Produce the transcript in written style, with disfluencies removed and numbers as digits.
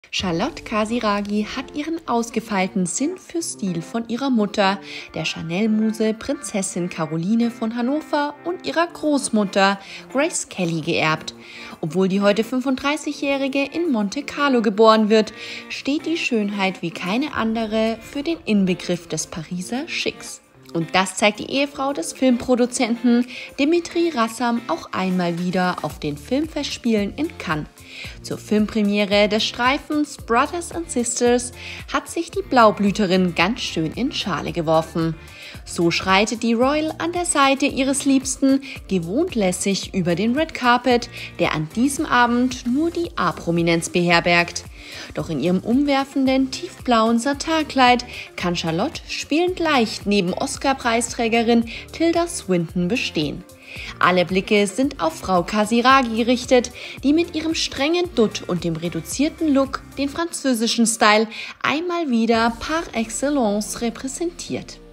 Charlotte Casiraghi hat ihren ausgefeilten Sinn für Stil von ihrer Mutter, der Chanel-Muse Prinzessin Caroline von Hannover und ihrer Großmutter Grace Kelly geerbt. Obwohl die heute 35-Jährige in Monte Carlo geboren wird, steht die Schönheit wie keine andere für den Inbegriff des Pariser Schicks. Und das zeigt die Ehefrau des Filmproduzenten Dimitri Rassam auch einmal wieder auf den Filmfestspielen in Cannes. Zur Filmpremiere des Streifens Brothers and Sisters hat sich die Blaublüterin ganz schön in Schale geworfen. So schreitet die Royal an der Seite ihres Liebsten gewohnt lässig über den Red Carpet, der an diesem Abend nur die A-Prominenz beherbergt. Doch in ihrem umwerfenden, tiefblauen Satinkleid kann Charlotte spielend leicht neben Oscar-Preisträgerin Tilda Swinton bestehen. Alle Blicke sind auf Frau Casiraghi gerichtet, die mit ihrem strengen Dutt und dem reduzierten Look den französischen Style einmal wieder par excellence repräsentiert.